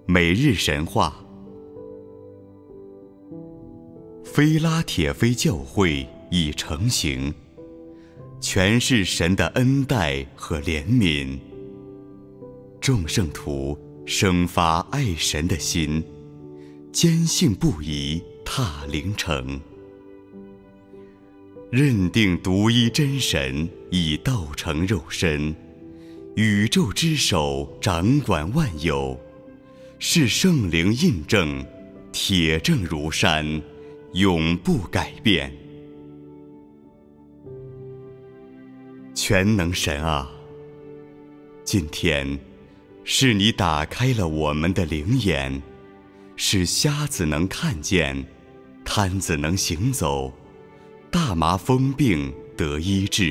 每日神话。菲拉铁非教会已成形，全是神的恩待和怜悯。众圣徒生发爱神的心，坚信不疑踏灵城，认定独一真神已道成肉身，宇宙之首掌管万有，是圣灵印证，铁证如山，永不改变。全能神啊，今天是你打开了我们的灵眼，使瞎子能看见，瘫子能行走，大麻风病得医治。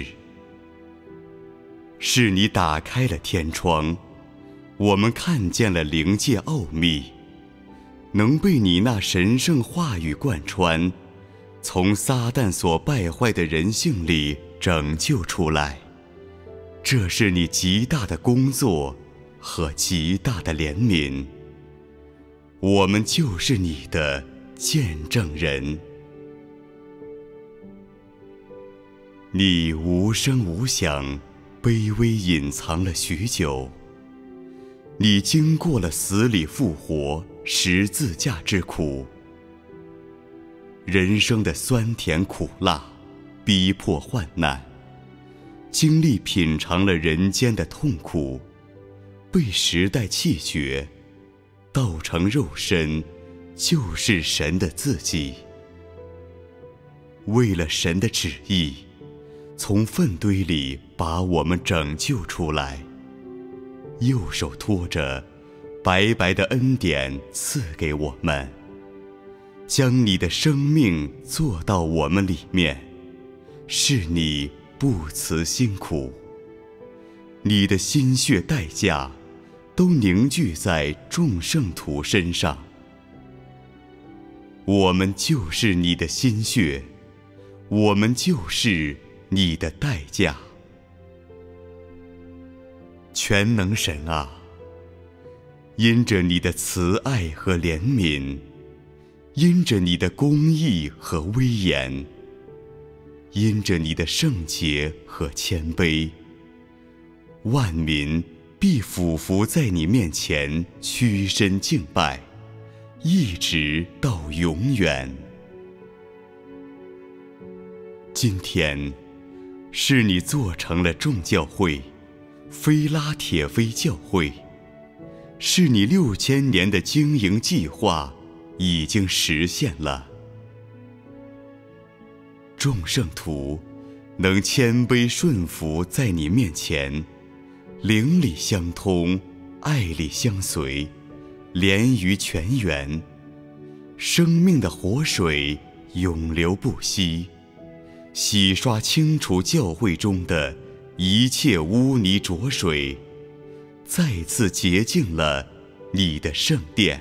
是你打开了天窗，我们看见了灵界奥秘，能被你那神圣话语贯穿，从撒旦所败坏的人性里拯救出来。这是你极大的工作和极大的怜悯，我们就是你的见证人。你无声无响，卑微隐藏了许久，你经过了死里复活、十字架之苦，人生的酸甜苦辣，逼迫患难，经历品尝了人间的痛苦，被时代弃绝，道成肉身，就是神的自己。为了神的旨意，从粪堆里把我们拯救出来，右手托着白白的恩典赐给我们，将你的生命做到我们里面，是你不辞辛苦，你的心血代价都凝聚在众圣徒身上。我们就是你的心血，我们就是你的代价。全能神啊，因着你的慈爱和怜悯，因着你的公义和威严，因着你的圣洁和谦卑，万民必俯伏在你面前，屈身敬拜，一直到永远。今天是你做成了众教会，菲拉铁非教会，是你6000年的经营计划已经实现了。众圣徒能谦卑顺服在你面前，灵里相通，爱里相随，连于泉源，生命的活水永流不息，洗刷清除教会中的一切污泥浊水，再次洁净了你的圣殿。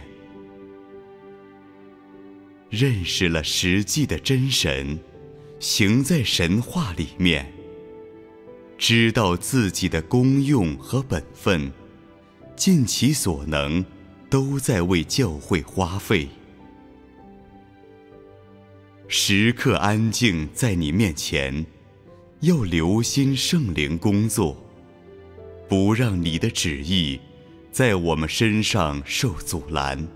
认识了实际的真神，行在神话里面，知道自己的功用和本分，尽其所能，都在为教会花费。时刻安静在你面前，要留心圣灵工作，不让你的旨意在我们身上受阻拦。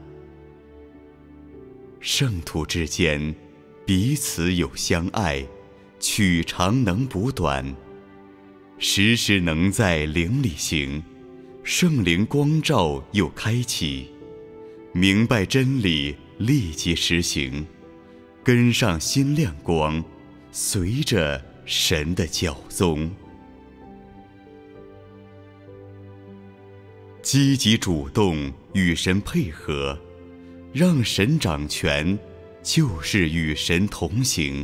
圣徒之间彼此有相爱，取长能补短，时时能在灵里行，圣灵光照又开启，明白真理立即实行，跟上新亮光，随着神的脚踪。积极主动与神配合，让神掌权，就是与神同行。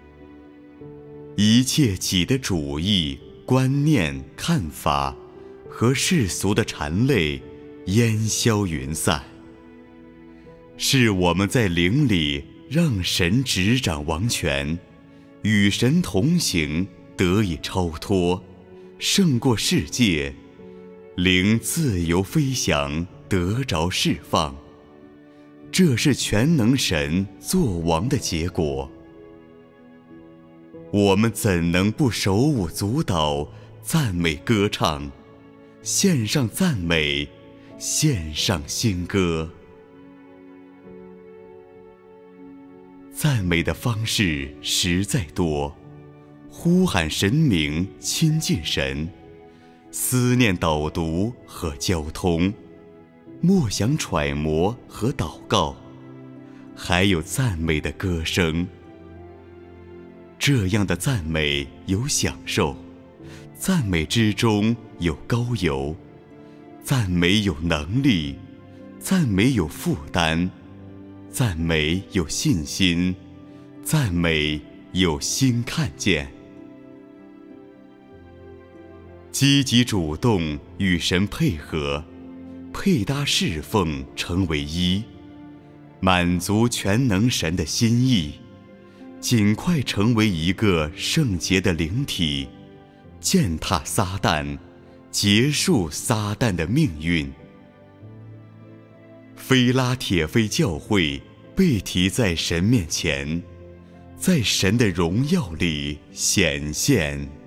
一切己的主意、观念、看法和世俗的缠累烟消云散，是我们在灵里让神执掌王权，与神同行，得以超脱，胜过世界，灵自由飞翔， 得着释放。这是全能神作王的结果。我们怎能不手舞足蹈，赞美歌唱，献上赞美，献上新歌？赞美的方式实在多，呼喊神名，亲近神，思念导读和交通，默想揣摩和祷告，还有赞美的歌声。这样的赞美有享受，赞美之中有高油，赞美有能力，赞美有负担，赞美有信心，赞美有新看见。积极主动与神配合，配搭侍奉成为一，满足全能神的心意，尽快成为一个圣洁的灵体，践踏撒旦，结束撒旦的命运。非拉铁非教会被提在神面前，在神的荣耀里显现。